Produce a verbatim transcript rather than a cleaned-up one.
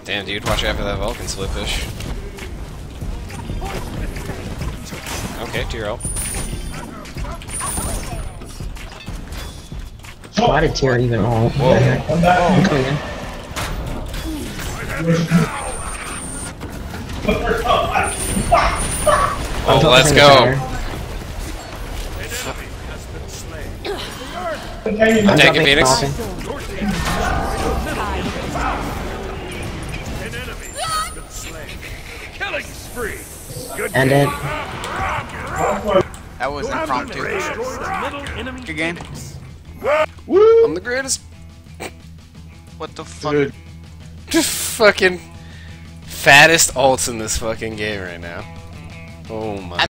Damn, dude, watch out for that Vulcan slipish. Okay, to your ult. Why did Tyr even ult? Whoa. I'm coming in. Oh, let's go. I'm taking Phoenix. End it. That was impromptu. Good game. I'm the greatest. What the fuck? Dude. Fucking fattest ults in this fucking game right now. Oh my.